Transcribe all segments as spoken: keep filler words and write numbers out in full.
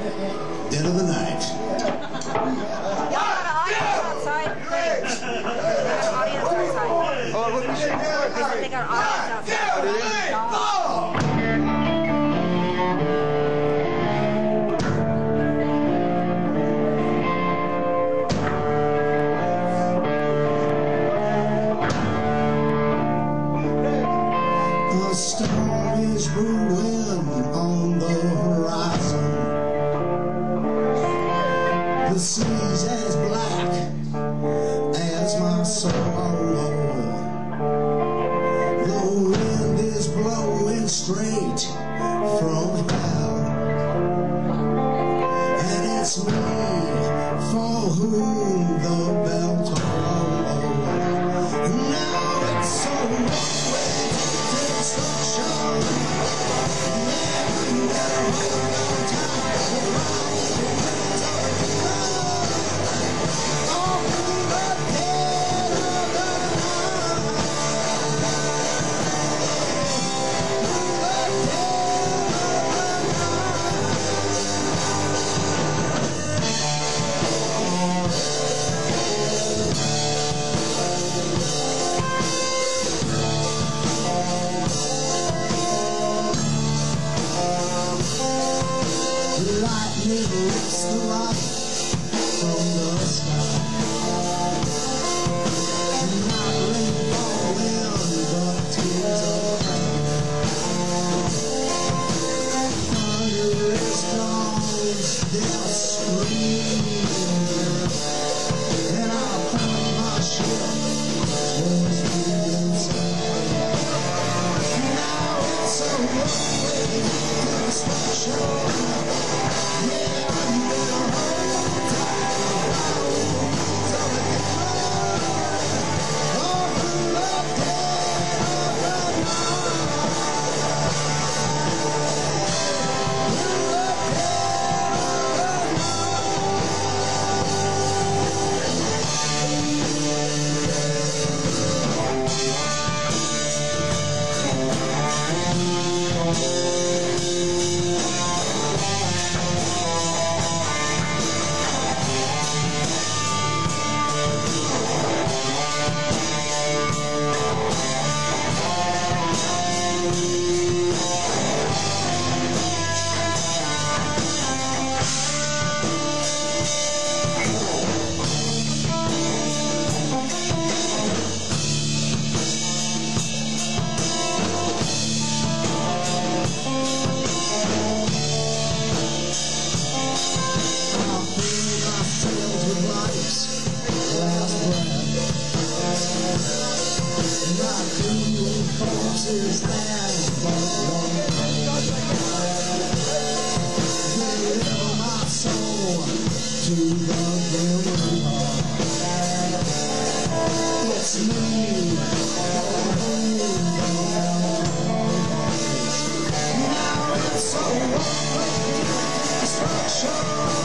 Dead of the night. Y'all got an audience outside? They got an audience outside. Oh, look, They got an audience outside. A storm is brewing on the horizon. The sea's as black as my soul. The wind is blowing straight from hell, and it's me for whom the bell tolls. Now it's so long to destruction. Lightning rips the light from the sky. Not rain falling, but tears of rain. Thunderous storms, they'll scream, and I'll point my ship towards the inside. Now it's a runway to destruction. Forces that deliver my soul to the very heart. It's me, now it's so long, destruction.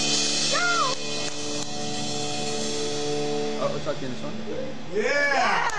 Oh, it's like in this one? Yeah!